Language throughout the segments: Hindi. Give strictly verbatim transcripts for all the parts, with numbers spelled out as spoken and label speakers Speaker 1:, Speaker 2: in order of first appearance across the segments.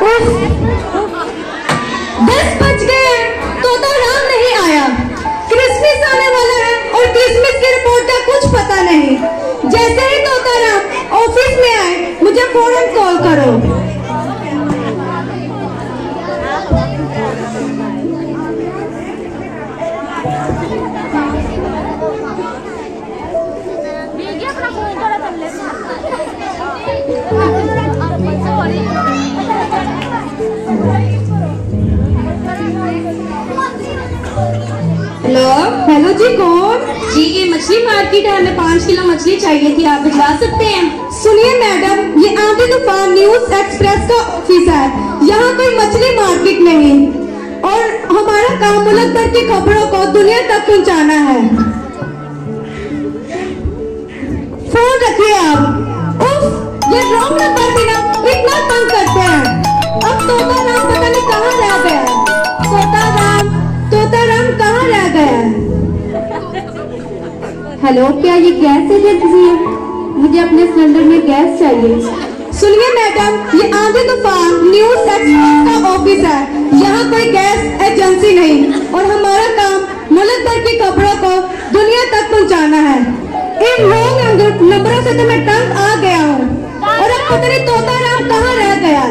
Speaker 1: दस बज गए तोता राम नहीं आया। क्रिसमस आने वाला है और क्रिसमस की रिपोर्ट का कुछ पता नहीं। जैसे ही तोता राम ऑफिस में आए मुझे फौरन कॉल करो।
Speaker 2: हेलो
Speaker 1: हेलो जी, कौन?
Speaker 2: जी, ये मछली मार्केट है, हमें पाँच किलो मछली चाहिए थी, आप भिजवा सकते हैं?
Speaker 1: सुनिए मैडम, ये आंधी तूफान न्यूज एक्सप्रेस का ऑफिस है। यहाँ कोई मछली मार्केट नहीं और हमारा काम मुल्क भर की खबरों को दुनिया तक पहुँचाना है। फोन रखिए आप। उफ, ये रॉन्ग नंबर भी ना इतना तंग करते हैं। अब तोता राम पता नहीं कहाँ रह गया। तोता राम तोता राम कहाँ रह गया?
Speaker 2: हेलो, क्या ये गैस एजेंसी है? मुझे अपने सिलेंडर में गैस चाहिए।
Speaker 1: सुनिए मैडम, ये आंधी तूफान न्यूज एक्सप्रेस का ऑफिस है। यहाँ कोई गैस एजेंसी नहीं और हमारा काम मुल्क भर की खबरों को दुनिया तक पहुँचाना है। इन रॉन्ग नंबरों से तो मैं तंग आ गया हूँ और अब पता नहीं तोता राम कहाँ रह गया।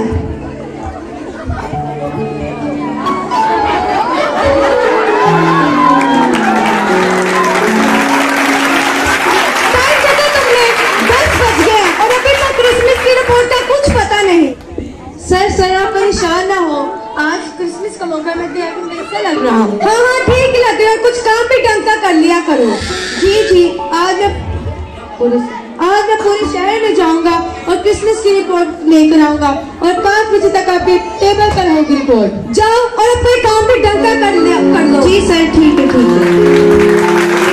Speaker 3: सर सर आप परेशान ना हो, आज क्रिसमस का मौका मैं कैसा लग रहा हूँ?
Speaker 1: हाँ हाँ ठीक लग रहा है, कुछ काम भी ढंग का कर लिया करो।
Speaker 3: जी जी, आज मैं पूरे आज मैं पूरे शहर में जाऊंगा और क्रिसमस की रिपोर्ट लेकर आऊंगा और पाँच बजे तक आपके टेबल पर होगी रिपोर्ट।
Speaker 1: जाओ और अपने काम भी ढंग का कर लिया कर लो।
Speaker 3: जी सर, ठीक है ठीक है।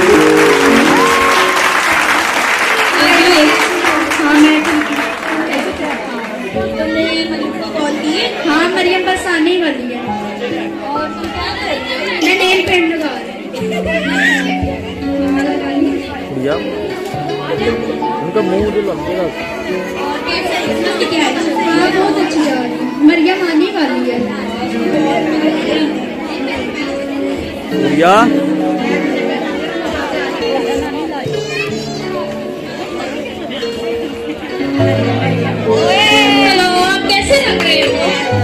Speaker 2: हाँ, मरियम बस आने ही वाली है। और तुम क्या कर रही हो? मैं नेल पेंट लगा रही हूँ।
Speaker 4: उनका मुंह जो लगेगा।
Speaker 2: हाँ, बहुत अच्छी आ रही है। मरियम आने वाली है।
Speaker 4: या
Speaker 2: हेलो, आप कैसे लग रहे हो?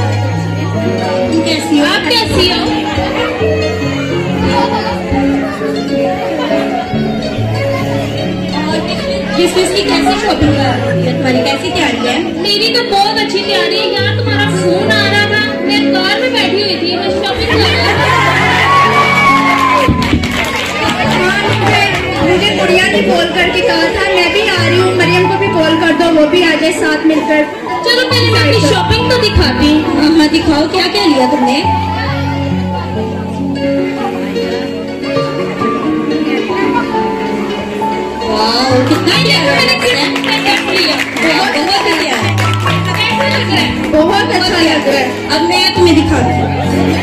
Speaker 2: कैसी हो आप? कैसी हो? क्रिसमस की कैसी शॉपिंग कर रही है? तुम्हारी कैसी तैयारी है? मेरी तो बहुत अच्छी तैयारी है यार। तुम्हारा फोन आ रहा था, मैं कार में बैठी हुई थी, मैं शॉपिंग कर रही थी। मुझे गुड़िया ने कॉल करके कहा था, मैं भी आ रही हूँ, मरियम को भी कॉल कर दो, वो भी आ जाए साथ मिलकर। चलो पहले मैं अपनी शॉपिंग तो दिखाती। हाँ हाँ दिखाओ, क्या क्या लिया तुमने? वाह, कितना प्यारा है। बहुत बहुत बढ़िया है। कैसा लग रहा है? बहुत अच्छा लग रहा है। अब मैं तुम्हें दिखाती हूँ।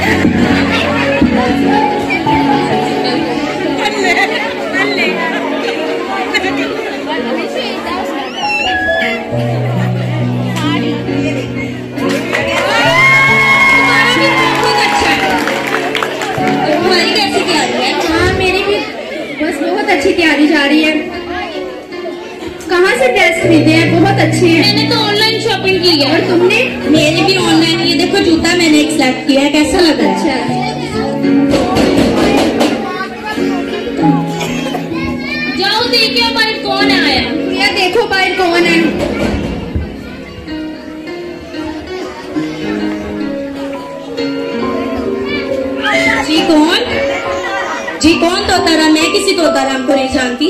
Speaker 2: अच्छी तैयारी जा रही है। कहाँ से ड्रेस खरीदे हैं? बहुत अच्छे हैं। मैंने तो ऑनलाइन शॉपिंग की है। और तुमने? मेरी भी ऑनलाइन। ये देखो जूता मैंने एक सिलेक्ट किया है, कैसा लग रहा है? जाओ देखिए बाहर कौन आया। ये देखो बाहर कौन है। जी कौन? जी कौन तोताराम? मैं किसी तोताराम को नहीं जानती।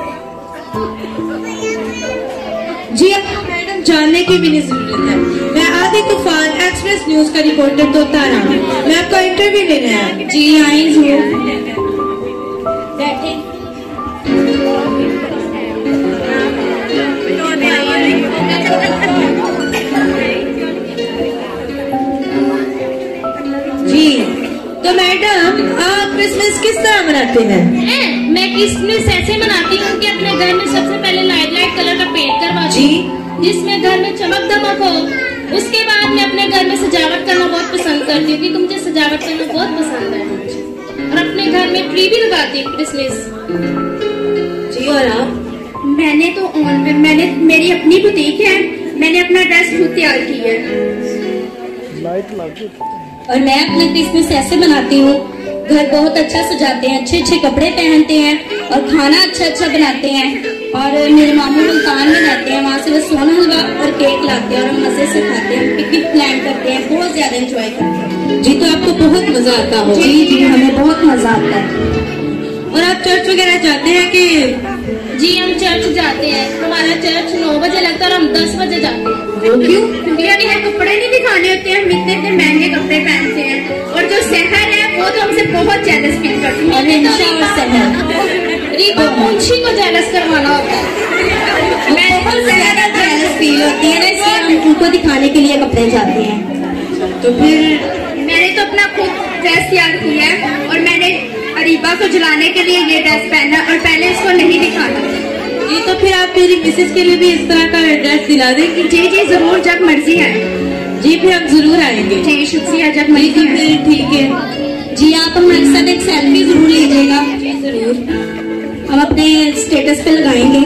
Speaker 3: जी मैडम, जानने की भी नहीं जरूरत है। मैं आंधी तूफान एक्सप्रेस न्यूज का रिपोर्टर तोताराम, मैं आपका इंटरव्यू लेने आया।
Speaker 2: जी आई हूँ, बैठे।
Speaker 3: जी तो मैडम, आप क्रिसमस किस तरह मनाते हैं?
Speaker 2: मैं क्रिसमस ऐसे मनाती हूँ कि अपने घर में सबसे पहले लाइट लाइट कलर का पेंट करवाती
Speaker 3: जी,
Speaker 2: हूँ, जिसमें घर में चमक दमक हो। उसके बाद मैं अपने घर में सजावट करना बहुत पसंद करती हूँ, क्योंकि मुझे सजावट करना बहुत पसंद है। और अपने घर में ट्री भी लगाती हूँ क्रिसमस।
Speaker 3: जी और आप?
Speaker 2: मैंने तो ऑन मैंने मेरी अपनी बुटीक है, मैंने अपना ड्रेस खुद तैयार की है।
Speaker 4: लाइट लग
Speaker 5: और मैं अपना क्रिसमस ऐसे मनाती हूँ, घर बहुत अच्छा सजाते हैं, अच्छे अच्छे कपड़े पहनते हैं और खाना अच्छा अच्छा बनाते हैं। और मेरे मामू मुल्तान में रहते हैं, वहाँ से वो सोना हलवा और केक लाते हैं और हम मजे से खाते हैं, पिकनिक प्लान करते हैं, बहुत ज्यादा एंजॉय करते हैं।
Speaker 3: जी, तो आपको बहुत मजा आता हो?
Speaker 5: जी जी, हमें बहुत मजा आता है।
Speaker 3: और आप चर्च वगैरह जाते हैं कि?
Speaker 2: जी हम चर्च जाते हैं, हमारा चर्च नौ बजे लगता है और हम दस बजे जाते हैं।
Speaker 3: वो क्यों?
Speaker 2: क्योंकि हमें कपड़े नहीं दिखाने होते हैं, हम इतने इतने महंगे कपड़े पहनते हैं। और जो शहर है वो तो हमसे बहुत जेलस फील करती है। रीबा मुंशी को जेलस करवाना होता है,
Speaker 5: मैं बहुत ज्यादा जेलस फील होती है ना, इसलिए हम उनको दिखाने के लिए कपड़े जाते हैं।
Speaker 3: तो फिर
Speaker 2: मैंने तो अपना खुद ड्रेस तैयार किया है और मैंने अरीबा को जलाने के लिए ये ड्रेस पहना और पहले इसको नहीं दिखाना।
Speaker 3: जी, तो फिर आप मेरी मिसेज के लिए भी इस तरह का ड्रेस दिला देंगे?
Speaker 2: जी जी जरूर, जब मर्जी है।
Speaker 3: जी, फिर हम जरूर आएंगे।
Speaker 2: जी शुक्रिया, जब
Speaker 3: जी
Speaker 2: मर्जी
Speaker 3: जी,
Speaker 2: है।
Speaker 3: फिर ठीक है।
Speaker 5: जी, आप हमारे साथ एक सेल्फी जरूर लीजिएगा। जी जरूर, हम अपने स्टेटस पे लगाएंगे।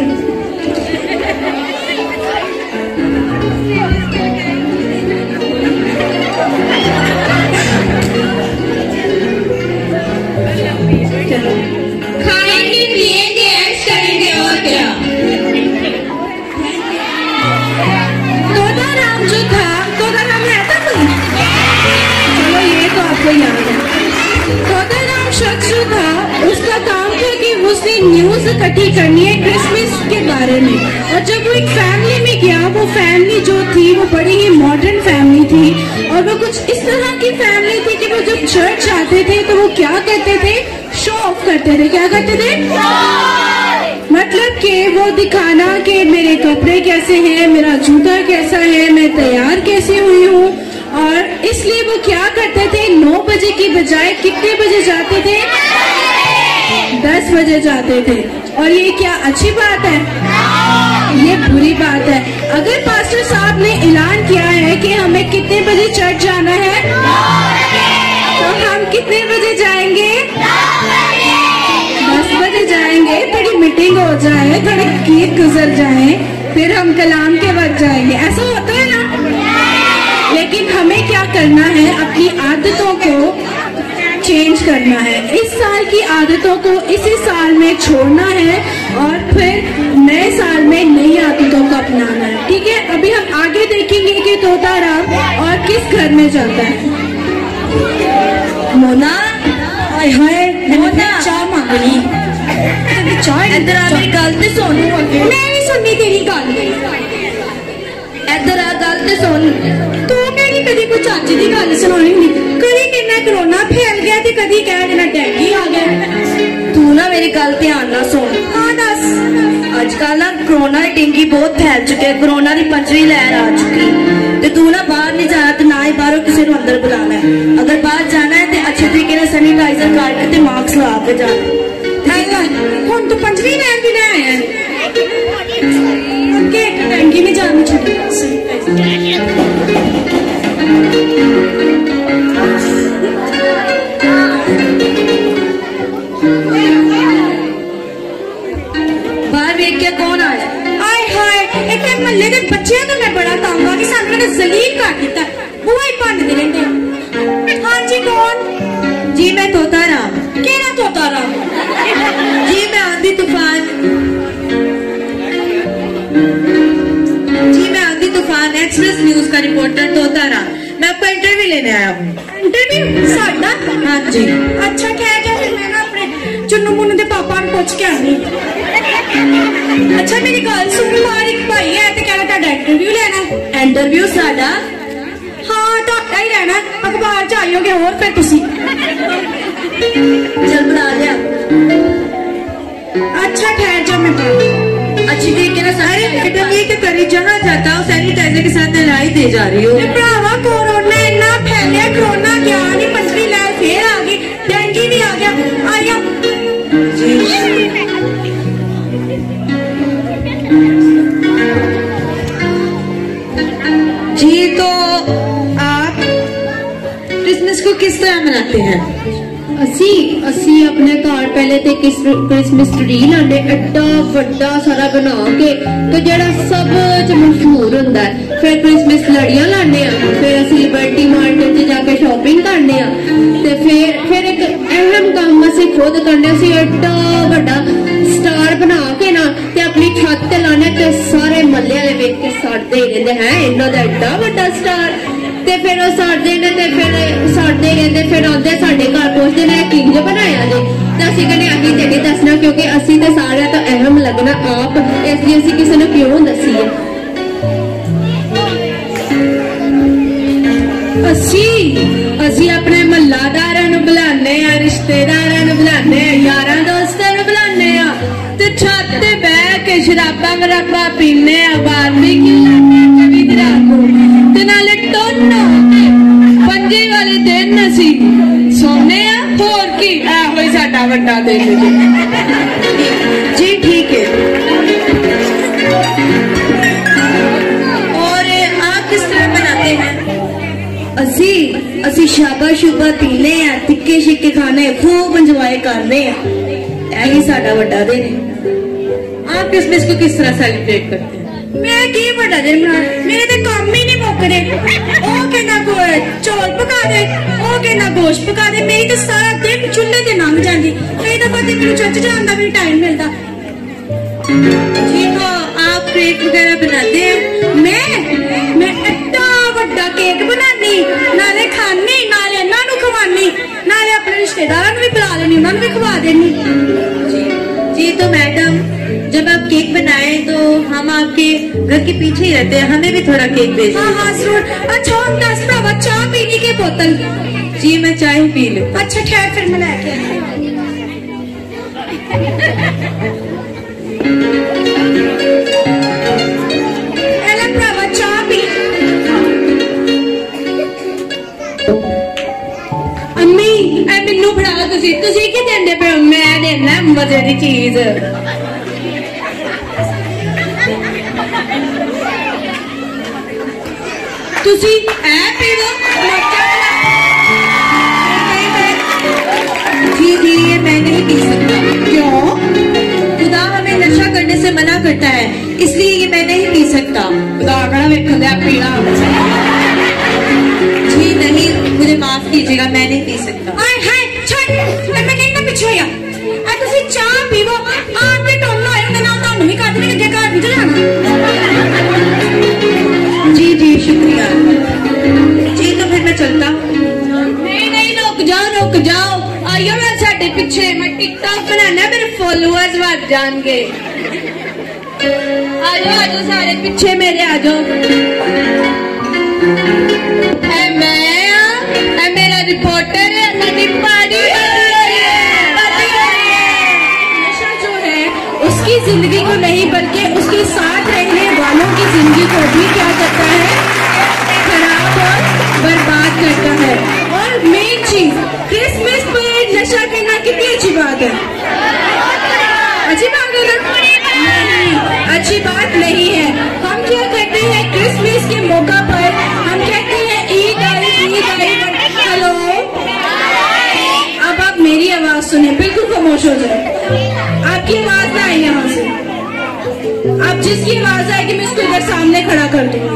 Speaker 2: खाएंगे पिएंगे ऐश करेंगे और क्या।
Speaker 3: तोता राम जो था, तोता राम है था कोई? चलो ये तो आपको याद है। तोता राम शख्स जो था, उसका काम था कि उसने न्यूज इकट्ठी करनी है क्रिसमस के बारे में। और जब वो एक फैमिली में गया, वो फैमिली जो थी वो बड़ी ही मॉडर्न फैमिली थी और वो कुछ इस तरह की फैमिली थी कि वो जब चर्च आते थे तो वो क्या करते थे? शो ऑफ करते थे। क्या करते थे? मतलब कि वो दिखाना कि मेरे कपड़े कैसे हैं, मेरा जूता कैसा है, मैं तैयार कैसे हुई हूँ। और इसलिए वो क्या करते थे? नौ बजे की बजाय कितने बजे जाते थे? दस बजे जाते थे। और ये क्या अच्छी बात है? ये बुरी बात है। अगर पास्टर साहब ने ऐलान किया है कि हमें कितने बजे चर्च जाना है, तो हम कितने बजे जाएंगे? दस बजे जाएंगे। थोड़ी मीटिंग हो जाए, थोड़ी गीत गुजर जाए, फिर हम कलाम के वक्त जाएंगे। ऐसा होता है ना? लेकिन हमें क्या करना है? अपनी आदतों को चेंज करना है। इस साल की आदतों को इसी साल में छोड़ना है और फिर नए साल में नई आदतों को अपनाना है। ठीक है, अभी हम आगे देखेंगे कि तोता राम और किस घर में जाता है। मोना, हाय हाय, मोना चाय मांगनी। चाय इधर आ, मेरी गल ते सुन। मैं नहीं सुननी तेरी गल। इधर आ, गल ते सुन। तू मेरी कदी कोई चज्ज दी गल सुनानी नहीं। कदी कहना कोरोना फैल गया ते कदी कह देना डेंगी आ गया। तू ना मेरी गल ध्यान ना सुन। हाँ दस। अजकल ना कोरोना ते डेंगी बहुत फैल चुके हैं, कोरोना की पंजवीं लहर आ चुकी। ते तू ना बाहर नहीं जाना ते ना ही बाहरों किसी को अंदर बुलाना है। अगर बाहर जाना है तो अच्छे तरीके से सैनिटाइजर करके ते मास्क लगा के जाना। हुण तू पंजवीं लहर भी ले आया के डेंगी में जाना छुट्टी। बाहर वेख के कौन आया? आए हाय, एक महल्ले के बच्चे तो मैं बड़ा तंग आ कि सानू ने जलील कर दिता। बुआ ही भंनदे रहंदे। हाँ जी, कौन? जी मैं तोता राम। केड़ा तोता राम? जी मैं आंधी तूफान। जी मैं आंधी तूफान एक्सप्रेस न्यूज का रिपोर्टर तोता राम। मैं आपको इंटरव्यू लेने आया हूँ। इंटरव्यू साडा? हाँ जी। अच्छा ठहर जा, फिर मैं ना अपने चुन्नू मुन्नू के पापा ਨੂੰ ਪੁੱਛ के आनी। अच्छा मेरी गल सुन, बाहर एक भाई है तो कहना तुहाडा इंटरव्यू लेना। इंटरव्यू साडा? हाँ तुहाडा ही लेना। अखबार च आइयोगे और फिर तुसी। चल बुला लिया। अच्छा ठहर जा, मैं अच्छी तरीके से सारे इंटरव्यू तो करी, जहाँ जाता हूँ सैनिटाइजर के साथ लड़ाई दे जा रही हूँ। भरावा कोरोना इतना फैलिया, कोरोना गया नहीं, पंजवीं लहर फिर आ गई, डेंगी भी आ गया। आया जी, तो को किस तरह मनाते हैं?
Speaker 2: असी असी अपने घर पहले ते क्रिसमस ट्री लाने एड्डा वड्डा सारा बना के तो जेड़ा सब च मशहूर होंदा है। फिर क्रिसमस लड़ियां लाने आ, फिर असी लिबर्टी मार्केट च जाके शॉपिंग करने आ ते फिर फिर एक अहम काम असी खुद करने असी एड्डा वड्डा स्टार बना के ना ते अपनी छत ते लाने ते सारे महल्ले वाले वेख के सड़दे ही रहिंदे हैं इन्हां दा एड्डा वड्डा स्टार। ते फिर वो सड़दे ने ते फिर सड़दे रहिंदे फिर आंदे साडे घर पहुंचदे ने किंज बनाया जे ते असीं कहने असीं ते नहीं दसना क्योंकि असीं ते सारे तो अहम लगना आप इसलिए असीं किसी ने क्यों दसीए। असी असी अपने महल्लादारां नूं बुलाने आ, रिश्तेदारां नूं बुलाने आ, यारां दोस्तां नूं बुलाने आ ते छत ते बैठ के शराबा मराबा पीने आ, बारबेक्यू करने आ रात नूं ते नाले टोनो पंजे वाले दिन असी सोने आ। होर की एहो ही साडा वड्डा दिन जी ठीक है।
Speaker 3: और आप किस तरह मनाते हैं?
Speaker 5: असी असी शाबा शुबा पीने आ, टिक्के शिक्के खाने, खूब इंजॉय करने आ, यही साडा वड्डा दिन है।
Speaker 3: आप क्रिसमस को किस तरह सेलिब्रेट करते हैं?
Speaker 5: मैं की बड़ा दिन बना मेरे तो काम ही नहीं मुकदे। ओ कहना को चौल पका दे, ओ कहना गोश्त पका दे, मेरी तो सारा दिन चूल्हे ते लंघ जाती। कई दफा तो मेरे चर्च जाने का भी टाइम मिलता।
Speaker 3: जी हाँ, आप केक वगैरह बनाते हैं?
Speaker 5: मैं मैं एड्डा वड्डा केक बनानी, नाले खानी, नाले इन्हां नूं खवानी, नाले अपने रिश्तेदारां नूं भी बुला लेनी, उन्हां नूं भी खवा देनी।
Speaker 3: जी जी तो मैडम जब आप केक बनाए तो हम आपके घर के पीछे ही रहते हैं, हमें भी थोड़ा केक भेज।
Speaker 5: हाँ हाँ जरूर। अच्छा हम दस भरावा चाह पीने की बोतल।
Speaker 3: जी मैं चाय पी लूं।
Speaker 5: अच्छा ठहर फिर मैं लेके भरावा चाह पी।
Speaker 2: अम्मी ए मैनू फड़ा तुसी तुसी की देंदे पे मैं देना मजे दी चीज। तुसी ए पीवो
Speaker 3: जी जी ये मैं नहीं पी सकता।
Speaker 2: क्यों?
Speaker 3: खुदा हमें नशा करने से मना करता है, इसलिए ये मैं नहीं पी सकता।
Speaker 2: खुदा कड़ा वेखन दे पीला।
Speaker 3: जी नहीं, मुझे माफ कीजिएगा, मैं नहीं पी सकता।
Speaker 5: हाय हाय छड़ मैं कहना पीछे होया आ तुसी चाह पीवो आप भी टोनो आए उन्हें नाल तानू भी कद नहीं घर नहीं जाना।
Speaker 3: जी जी शुक्रिया। जी तो फिर मैं चलता हूँ।
Speaker 2: नहीं नहीं रुक जाओ रुक जाओ, आइयो ना साडे पीछे, मैं टिकटॉक बनाना मेरे फॉलोअर्स बढ़ जाएंगे। आजो आजो सारे पीछे मेरे आजो। ऐ मैं आ, ऐ मेरा रिपोर्टर है, साडी पार्टी नशा जो है उसकी जिंदगी को नहीं बल्कि उसके साथ रहने वालों की जिंदगी को भी क्या करता है, खराब और बर्बाद करता है। और मेन चीज क्रिसमस पर नशा करना कितनी अच्छी बात है। अच्छी बात है ना? नहीं, अच्छी बात नहीं है। हम क्या करते हैं क्रिसमस के मौका पर हम कहते हैं ईद आई ईद आई। हेलो अब आप मेरी आवाज सुने, बिल्कुल खामोश हो जाए, आपकी आवाज ना आए यहाँ से। आप जिसकी आवाज आएगी मैं उसको इधर सामने खड़ा कर दूंगी।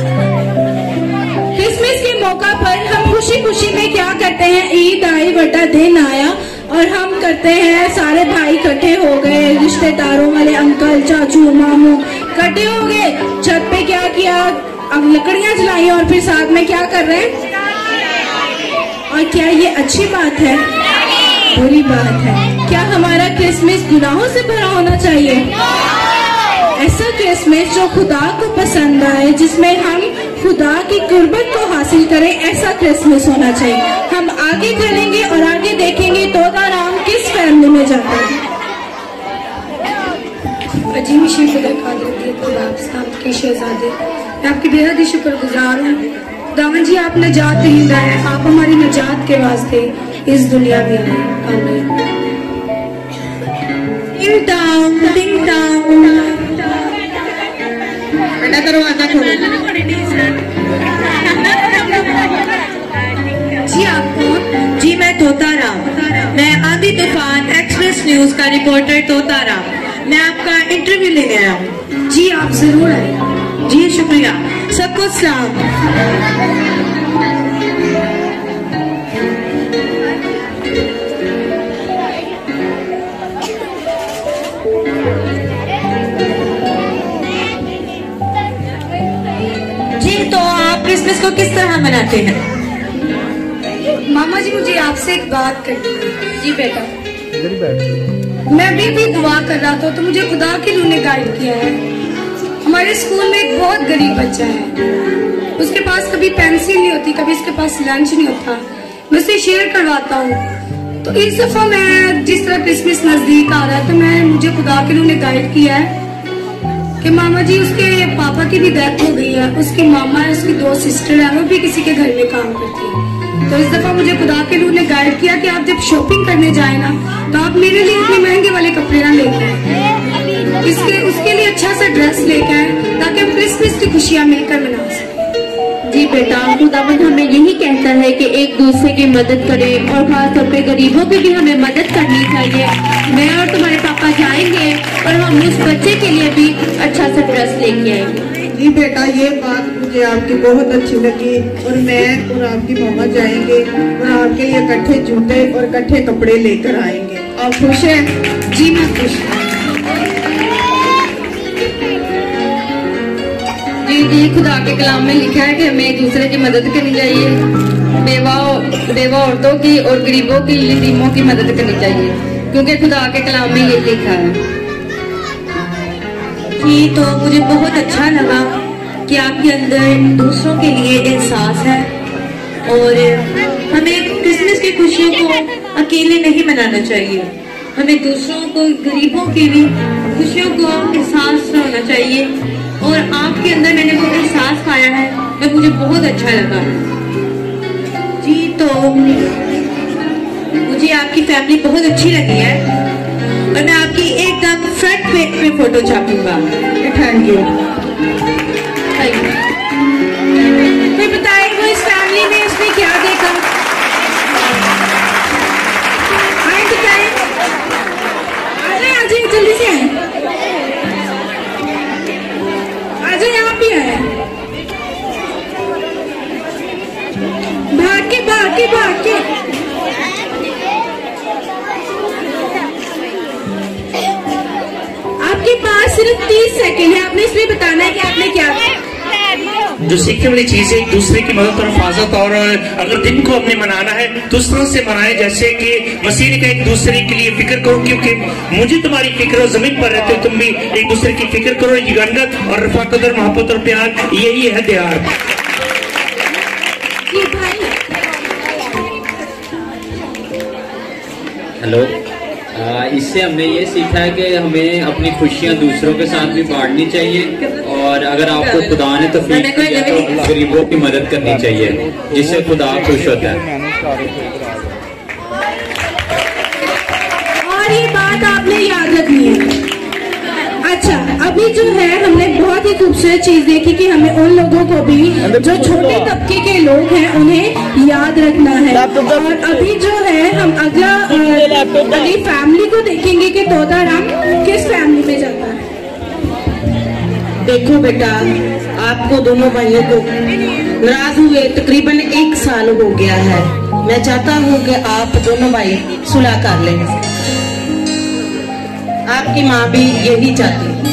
Speaker 2: क्रिसमस के मौका पर हम खुशी खुशी में क्या करते हैं, ईद आई बड़ा दिन आया और हम करते हैं सारे भाई इकट्ठे हो गए, रिश्तेदारों वाले अंकल चाचू मामू इकट्ठे हो गए, छत पे क्या किया, अब लकड़ियां जलाई और फिर साथ में क्या कर रहे हैं। और क्या ये अच्छी बात है? बुरी बात है। क्या हमारा क्रिसमस गुनाहों से भरा होना चाहिए? ऐसा क्रिसमस जो खुदा को पसंद आए, जिसमें हम खुदा की कुर्बत को हासिल करें, ऐसा क्रिसमस होना चाहिए। हम आगे चलेंगे और आगे देखेंगे तोता राम किस फैमिली में जाता है।
Speaker 1: अजीम शुक्र साहब के शहजादे, मैं आपकी बेहद ही शुक्रगुजार हूँ। दामन जी आप नजात दहिंदा है, आप हमारी नजात के वास्ते इस दुनिया में आए। आमीन।
Speaker 3: डिंग डोंग डिंग डोंग, बेटा दरवाजा खोलो। जी आप कौन?
Speaker 6: जी मैं तोताराम, मैं आंधी तूफान एक्सप्रेस न्यूज का रिपोर्टर तोताराम। मैं आपका इंटरव्यू लेने आया हूँ।
Speaker 3: जी आप जरूर आए।
Speaker 6: जी शुक्रिया। सबको सलाम। जी तो आप क्रिसमस को किस तरह मनाते हैं?
Speaker 3: मामा जी मुझे आपसे एक बात करनी है।
Speaker 2: जी बेटा।
Speaker 4: इधर ही बैठ।
Speaker 3: मैं भी भी दुआ कर रहा था तो मुझे खुदा के रूह ने गाइड किया है। हमारे स्कूल में एक बहुत गरीब बच्चा है, उसके पास कभी पेंसिल नहीं होती, कभी उसके पास लंच नहीं होता। मैं उसे शेयर करवाता हूँ। तो इस दफा मैं जिस तरह क्रिसमस नजदीक आ रहा है तो मैं मुझे खुदा के रूह ने गाइड किया है कि मामा जी उसके पापा की भी डेथ हो गई है, उसकी मामा है, उसकी दो सिस्टर है, वो भी किसी के घर में काम करती है। तो इस दफा मुझे खुदा के रूह ने गाइड किया कि आप जब शॉपिंग करने जाए ना तो आप मेरे लिए इतने महंगे वाले कपड़े ना लेके आए, इसके उसके लिए अच्छा सा ड्रेस लेके आए ताकि हम क्रिसमस की खुशियाँ मिलकर मना सकें।
Speaker 2: जी बेटा, खुदावंद हमें यही कहता है कि एक दूसरे की मदद करें और खास तौर पे गरीबों की भी हमें मदद करनी चाहिए। मैं और तुम्हारे पापा जाएंगे और हम उस बच्चे के लिए भी अच्छा सा ड्रेस लेके आएंगे।
Speaker 6: जी बेटा, ये बात मुझे आपकी बहुत अच्छी लगी और मैं और आपकी मामा जाएंगे और आपके लिए इकट्ठे जूते और इकट्ठे कपड़े लेकर आएंगे। आप खुश हैं?
Speaker 3: जी मैं खुश हूँ।
Speaker 2: जी जी, खुदा के कलाम में लिखा है कि हमें एक दूसरे की मदद करनी चाहिए, बेवा बेवा औरतों की और गरीबों की, यतीमों की मदद करनी चाहिए, क्योंकि खुदा के कलाम में ये लिखा है।
Speaker 6: जी तो मुझे बहुत अच्छा लगा कि आपके अंदर दूसरों के लिए एहसास है और हमें क्रिसमस की खुशियों को अकेले नहीं मनाना चाहिए, हमें दूसरों को, गरीबों की भी खुशियों को एहसास होना चाहिए और आपके अंदर मैंने वो एहसास पाया है और मुझे बहुत अच्छा लगा। जी तो मुझे आपकी फैमिली बहुत अच्छी लगी है और मैं आपकी एकदम फ्रंट पेज पे फोटो छापूंगा। Thank you.
Speaker 3: फिर बताइए वो इस फैमिली में उसने क्या देखा? आए बताइए, आ जाए आ जाए जल्दी से आए, आ जाए, यहाँ भी आए, भाग के भाग के भाग के। आपके पास सिर्फ तीस सेकंड है, आपने इसमें बताना है कि आपने क्या किया।
Speaker 7: जो सीखने वाली चीज है एक दूसरे की मदद और हिफाजत, और अगर दिन को हमने मनाना है तो उस तरह से मनाए जैसे कि मसीह ने कहा एक दूसरे के लिए फिक्र करो, क्योंकि मुझे तुम्हारी फिक्र, जमीन पर रहते हो तुम भी एक दूसरे की फिक्र करो। युगानत और रफाकत और मोहब्बत और प्यार, यही है त्योहार।
Speaker 8: हेलो, इससे हमने ये सीखा है कि हमें अपनी खुशियाँ दूसरों के साथ भी बांटनी चाहिए और अगर आपको खुदा ने तौफीक दी है तो गरीबों की मदद करनी चाहिए, जिससे खुदा खुश होता है।
Speaker 3: और ये बात आपने याद रखनी है। अच्छा, अभी जो है हमने बहुत ही खूबसूरत चीज देखी कि हमें उन लोगों को भी जो छोटे तबके के लोग हैं उन्हें याद रखना है। और अभी जो है हम अगला अगली फैमिली को देखेंगे कि तोताराम किस फैमिली में जाता है।
Speaker 6: देखो बेटा, आपको दोनों भाइयों को नाराज हुए तकरीबन एक साल हो गया है। मैं चाहता हूँ कि आप दोनों भाई सुलह कर लें। आपकी माँ भी यही चाहती है।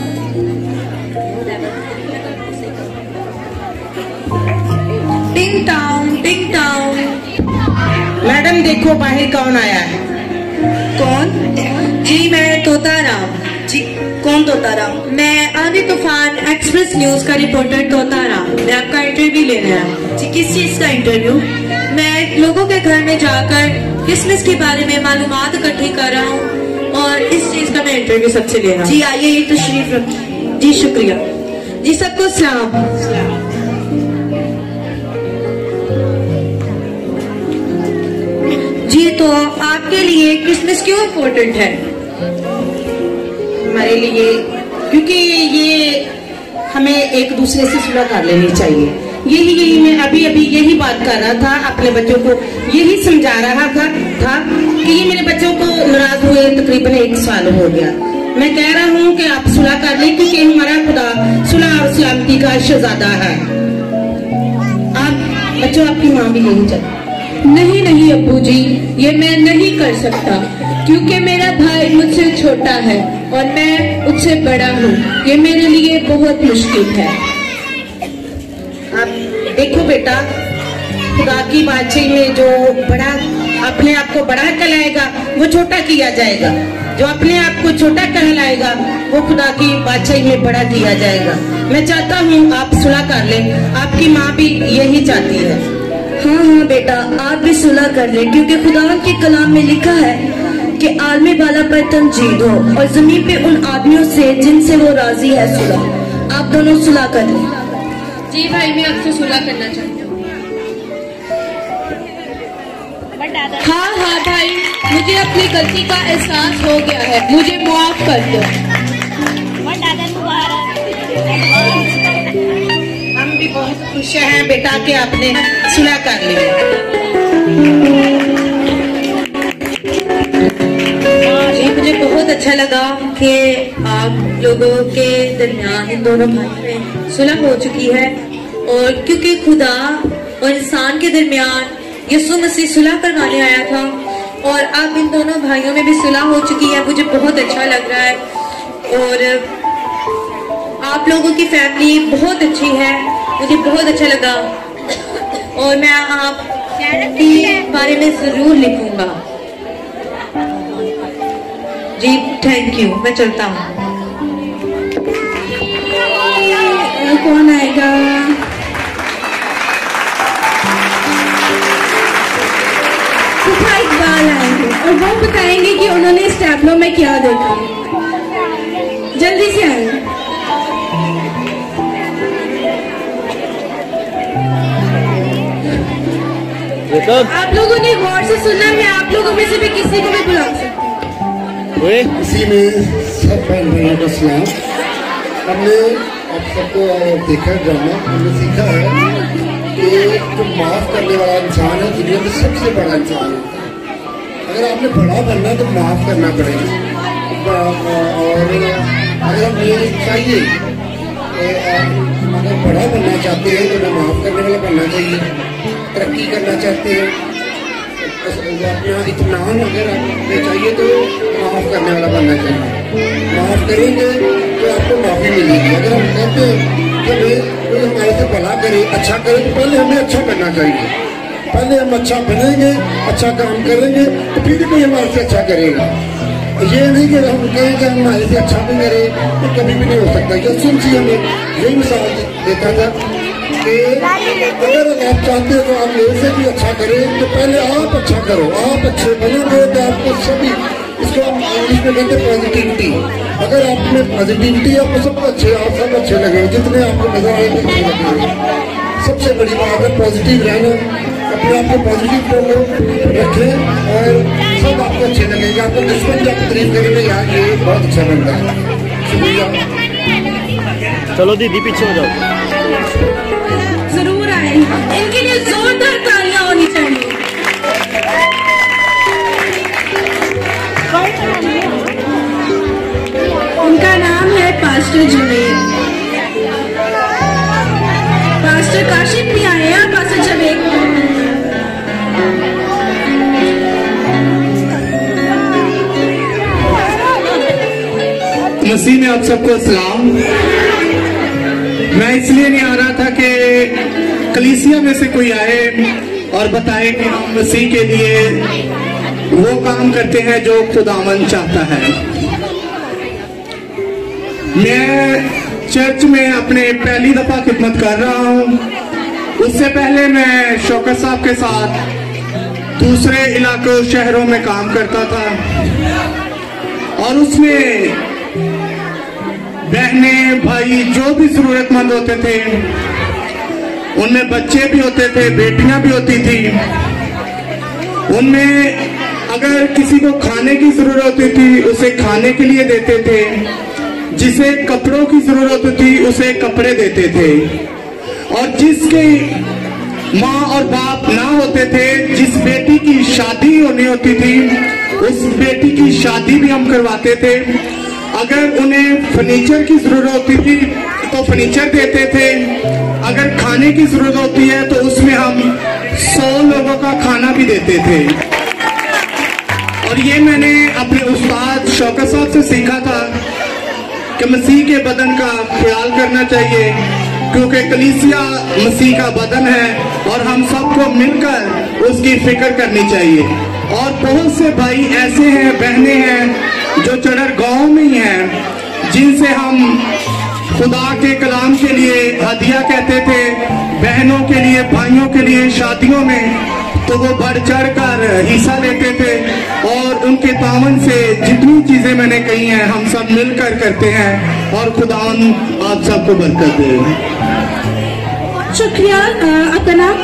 Speaker 6: टिंग टाउन टिंग टाउन। मैडम देखो बाहर कौन आया है। कौन? जी मैं तोताराम। जी कौन तोताराम? मैं आंधी तूफान एक्सप्रेस न्यूज का रिपोर्टर तोताराम। मैं आपका इंटरव्यू लेने आया। जी किस चीज का इंटरव्यू? मैं लोगों के घर में जाकर क्रिसमस के बारे में मालूमात इकट्ठी कर रहा हूँ और इस चीज का मैं इंटरव्यू सबसे ले रहा हूँ। जी आइए, ये तशरीफ रखिए। जी शुक्रिया। जी सबको सलाम। जी तो आपके लिए क्रिसमस क्यों इम्पोर्टेंट है? हमारे लिए क्योंकि ये हमें एक दूसरे से सुलह कर लेनी चाहिए। यही यही मैं अभी अभी यही बात कर रहा था अपने बच्चों को, यही समझा रहा था था कि ये मेरे बच्चों को नाराज हुए तकरीबन एक साल हो गया। मैं कह रहा हूँ कि आप सुलह कर लें क्योंकि हमारा खुदा सुलह और सलामती का शहजादा है। आप बच्चों आपकी माँ भी यही चाहती।
Speaker 2: नहीं नहीं अब्बू जी, ये मैं नहीं कर सकता क्योंकि मेरा भाई मुझसे छोटा है और मैं उससे बड़ा हूँ। ये मेरे लिए बहुत मुश्किल है।
Speaker 6: आप देखो बेटा, खुदा की बादशाही में जो बड़ा अपने आप को बड़ा कहलाएगा वो छोटा किया जाएगा, जो अपने आप को छोटा कहलाएगा वो खुदा की बादशाही में बड़ा किया जाएगा। मैं चाहता हूँ आप सुलह कर लें, आपकी माँ भी यही चाहती है।
Speaker 1: हाँ हाँ बेटा, आप भी सुलह कर ले क्योंकि खुदा के कलाम में लिखा है कि आलमी वाला पर तंजीद हो और जमीन पे उन आदमियों से जिनसे वो राजी है सुलह। आप दोनों सुलह कर लें।
Speaker 2: जी भाई, मैं आपसे सुलह करना चाहती हूँ। हाँ हाँ भाई, मुझे अपनी गलती का एहसास हो गया है, मुझे माफ कर दो।
Speaker 6: हम भी बहुत खुश हैं बेटा कि आपने सुलह कर ली।
Speaker 1: मुझे बहुत अच्छा लगा कि आप लोगों के दरमियान इन दोनों भाइयों में सुलह हो चुकी है, और क्योंकि खुदा और इंसान के दरमियान यीशु मसीह सुलह करवाने आया था और अब इन दोनों भाइयों में भी सुलह हो चुकी है। मुझे बहुत अच्छा लग रहा है और आप लोगों की फैमिली बहुत अच्छी है, मुझे बहुत अच्छा लगा और मैं आपके बारे में जरूर लिखूंगा। जी थैंक यू, मैं चलता हूँ। कौन आएगा?
Speaker 3: फूफा इकबाल आएंगे और वो बताएंगे कि उन्होंने इस टैबलो में क्या देखा। जल्दी से आएंगे। आप लोगों ने गौर से सुनना, मैं आप लोगों में से भी किसी को भी बुला सकती हूँ।
Speaker 4: इसी में सब बहन भाइयों का सलाम। हमने आप सबको देखा ड्रामा, हमने सीखा है कि जो माफ करने वाला इंसान है दुनिया में सबसे बड़ा इंसान होता है। अगर आपने बड़ा बनना है तो माफ करना पड़ेगा। और अगर हम ये चाहिए अगर बड़ा बनना चाहते हैं तो माफ करने वाला बनना चाहिए। तरक्की करना चाहते हैं, अपना इत्मीनान अगर आपने चाहिए तो माफ करने वाला बनना चाहिए। माफ करेंगे तो आपको माफी मिलेगी। अगर हम कहते हैं कि भाई कोई हमारे से भला करे, अच्छा करे, तो पहले हमें अच्छा करना चाहिए। पहले हम अच्छा बनेंगे, अच्छा काम करेंगे तो फिर भी कोई हमारे से अच्छा करेगा। ये नहीं कि हम कहें कि हमारे से अच्छा भी करे तो कभी भी नहीं हो सकता। यीशु मसीह हमें यही मिसाल देता था कि अगर आप चाहते हो तो आप मेरे से भी अच्छा करें तो पहले आप अच्छा करो। आप अच्छे बनोगे तो आपको सभी, इसको हम इंग्लिश में कहते हैं पॉजिटिविटी। अगर आप में पॉजिटिविटी आपको सब अच्छे, आप सब अच्छे लगेंगे, जितने आपको नजर आएंगे अच्छे लगेंगे। सबसे बड़ी बात है पॉजिटिव रहना, अपने आप को पॉजिटिव रखें और सब आपको अच्छे लगेंगे। आपको दुश्मन भी आपको तारीफ करेंगे, यार ये बहुत अच्छा बन रहा है। शुक्रिया।
Speaker 9: चलो दीदी पीछे हो जाओ।
Speaker 3: जरूर आए, इनके लिए जोरदार तालियां होनी चाहिए। उनका नाम है पास्टर जुनेद। पास्टर काशिफ भी आए हैं, पास्टर जवेद।
Speaker 10: मसीह में आप सबको सलाम। मैं इसलिए नहीं आ रहा था कि कलीसिया में से कोई आए और बताए कि हम मसीह के लिए वो काम करते हैं जो खुदावन चाहता है। मैं चर्च में अपने पहली दफा खिदमत कर रहा हूँ। उससे पहले मैं शौकत साहब के साथ दूसरे इलाकों शहरों में काम करता था और उसमें बहने भाई जो भी जरूरतमंद होते थे, उनमें बच्चे भी होते थे, बेटियां भी होती थी। उनमें अगर किसी को खाने की जरूरत होती थी उसे खाने के लिए देते थे, जिसे कपड़ों की जरूरत होती उसे कपड़े देते थे। और जिसके माँ और बाप ना होते थे, जिस बेटी की शादी होनी होती थी उस बेटी की शादी भी हम करवाते थे। अगर उन्हें फर्नीचर की जरूरत होती थी तो फर्नीचर देते थे। अगर खाने की जरूरत होती है तो उसमें हम सौ लोगों का खाना भी देते थे। और ये मैंने अपने उस्ताद शौकत साहब से सीखा था कि मसीह के बदन का ख्याल करना चाहिए, क्योंकि कलीसिया मसीह का बदन है और हम सबको मिलकर उसकी फिक्र करनी चाहिए। और बहुत से भाई ऐसे हैं, बहनें हैं जो चढ़र गांव में ही हैं, जिनसे हम खुदा के कलाम के लिए हदिया कहते थे, बहनों के लिए, भाइयों के लिए शादियों में, तो वो बढ़ चढ़ कर हिस्सा लेते थे। और उनके तावन से जितनी चीजें मैंने कही हैं हम सब मिलकर करते हैं। और खुदा आप सबको बरकत दे।
Speaker 3: शुक्रिया। आपका नाम?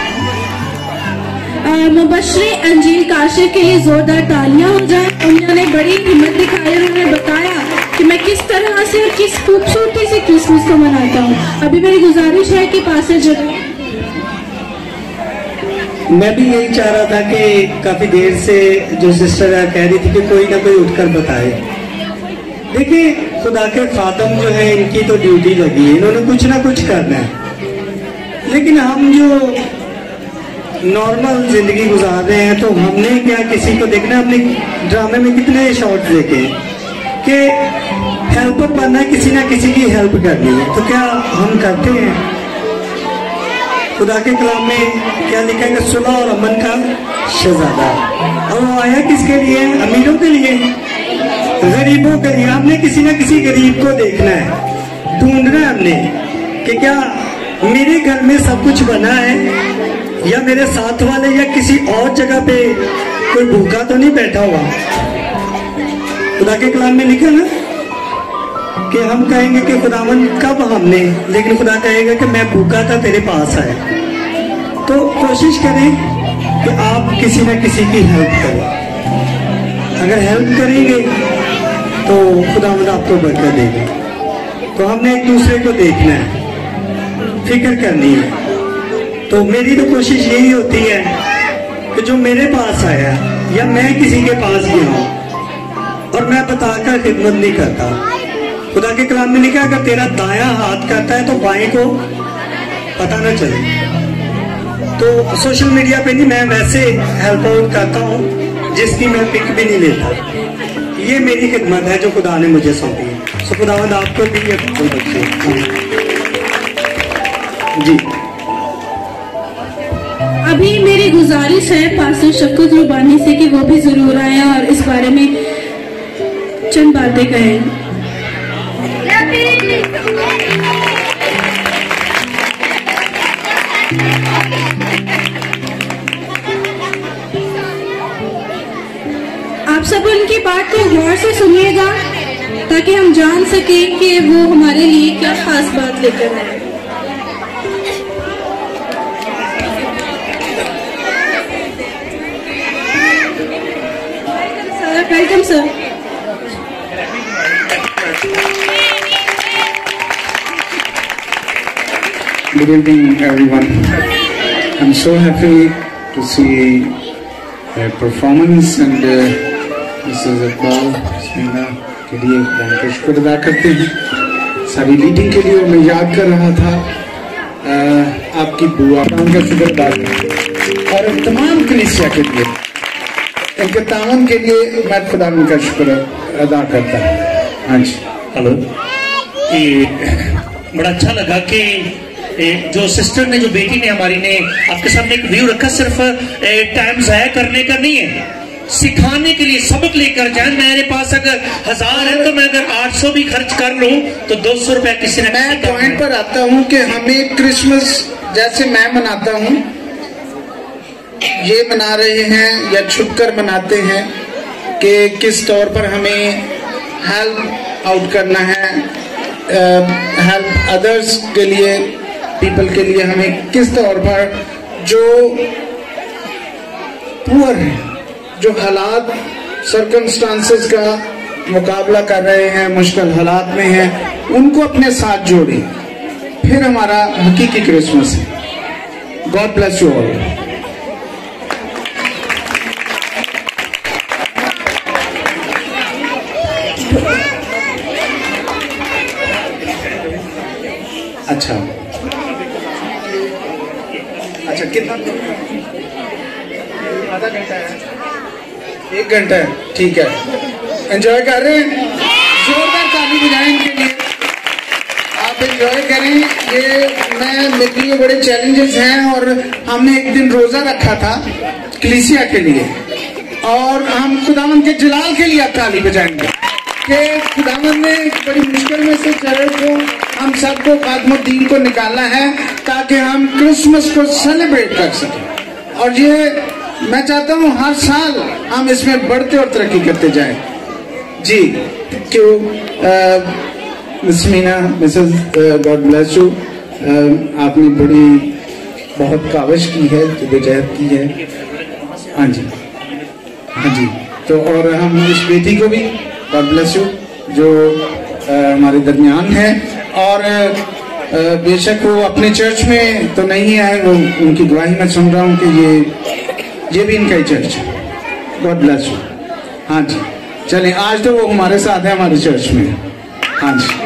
Speaker 3: मुबश्शिर अंजील काशिफ के लिए जोरदार तालियां हो जाए। उन्होंने बड़ी हिम्मत दिखाई, उन्होंने बताया कि मैं किस तरह से और किस खूबसूरती से क्रिसमस को मनाता हूँ। अभी मेरी गुजारिश है कि पास जगह
Speaker 9: मैं भी यही चाह रहा था कि काफी देर से जो सिस्टर कह रही थी कि कोई ना कोई उठकर बताए। देखिए, खुदा के खातम जो है इनकी तो ड्यूटी लगी है, इन्होंने कुछ ना कुछ करना है। लेकिन हम जो नॉर्मल जिंदगी गुजार रहे हैं तो हमने क्या किसी को देखना है? अपने ड्रामे में कितने शॉर्ट्स देखे कि हेल्पर बनना है, किसी ना किसी की हेल्प करनी है, तो क्या हम करते हैं? खुदा के कलाम में क्या लिखा है कि सुलह और अमन का शहजादा, और वो आया किसके लिए? अमीरों के लिए, गरीबों के लिए। हमने किसी ना किसी गरीब को देखना है, ढूंढना है हमने कि क्या मेरे घर में सब कुछ बना है या मेरे साथ वाले या किसी और जगह पे कोई भूखा तो नहीं बैठा हुआ। खुदा के कलाम में लिखा ना कि हम कहेंगे कि खुदावन कब हमने, लेकिन खुदा कहेगा कि मैं भूखा था तेरे पास आया। तो कोशिश करें कि आप किसी न किसी की हेल्प करें। अगर हेल्प करेंगे तो खुदावन आपको बरकत देगा। तो हमने एक दूसरे को देखना है, फिक्र करनी है। तो मेरी तो कोशिश यही होती है कि जो मेरे पास आया या मैं किसी के पास गया हूं और मैं बताकर खिदमत नहीं करता। खुदा के कलाम में लिखा अगर तेरा दायां हाथ करता है तो बाएं को पता ना चले। तो सोशल मीडिया पे नहीं, मैं वैसे हेल्प आउट करता हूँ जिसकी मैं पिक भी नहीं लेता। ये मेरी खिदमत है जो खुदा ने मुझे सौंपी है। सो खुदावंद आपको भी ये बख्शे। जी
Speaker 3: अभी मेरी गुजारिश है पास्टर शफकत रुबानी से कि वो भी जरूर आए और इस बारे में चंद बातें कहें। आप सब उनकी बात को गौर से सुनिएगा ताकि हम जान सकें कि वो हमारे लिए क्या खास बात लेकर आए। Welcome sir.
Speaker 4: Good evening, everyone. I'm so happy to see a performance and uh, Missus Iqbal Smina के लिए खुदा का शुक्र अदा करते हैं। सारी लीडिंग के लिए मैं याद कर रहा था आ, आपकी बुआ का उनका शुक्र अदा करते और तमाम कलीसिया के लिए, इनके तावन के लिए मैं खुदा का शुक्र अदा करता हूँ। हाँ जी।
Speaker 7: हेलो, ये बड़ा अच्छा लगा कि जो सिस्टर ने, जो बेटी ने हमारी ने आपके सामने एक व्यू रखा, सिर्फ टाइम जाया करने का नहीं है, सिखाने के लिए, सबक लेकर जाए। मेरे पास अगर हजार है तो मैं अगर आठ सौ भी खर्च कर लूं तो दो सौ रुपया किसी ने।
Speaker 4: मैं पॉइंट पर आता हूं कि हमें क्रिसमस जैसे मैं मनाता हूं, ये मना रहे हैं या छुपकर मनाते हैं कि किस तौर पर हमें हेल्प आउट करना है, हेल्प अदर्स के लिए, पीपल के लिए हमें किस तौर पर जो पुअर है, जो हालात सर्कमस्टांसेस का मुकाबला कर रहे हैं, मुश्किल हालात में हैं, उनको अपने साथ जोड़ें।
Speaker 10: फिर हमारा हकीकी क्रिसमस है। God bless you all. अच्छा अच्छा कितना? आधा घंटा है, एक घंटा है, ठीक है। एंजॉय कर रहे हैं? जोरदार ताली बजाएं इनके लिए। आप एंजॉय करें। ये मैं मेरे लिए बड़े चैलेंजेस हैं और हमने एक दिन रोजा रखा था कलीसिया के लिए और हम खुदावन के जलाल के लिए ताली बजाएंगे कि खुदावन ने बड़ी मुश्किल में से चर्च को हम सबको खादमुद्दीन को निकाला है ताकि हम क्रिसमस को सेलिब्रेट कर सकें। और ये मैं चाहता हूँ हर साल हम इसमें बढ़ते और तरक्की करते जाएं। जी क्यों miss Meena, Mrs God bless you, आपने बड़ी बहुत काविश की है, जदोजहद की है। हाँ जी हाँ जी। तो और हम इस बेटी को भी गॉड ब्लेस यू जो हमारे दरमियान है और बेशक वो अपने चर्च में तो नहीं आए, वो उनकी गवाही मैं सुन रहा हूँ कि ये ये भी इनका ही चर्च है। God bless you. हाँ जी चलें, आज तो वो हमारे साथ है हमारे चर्च में। हाँ जी।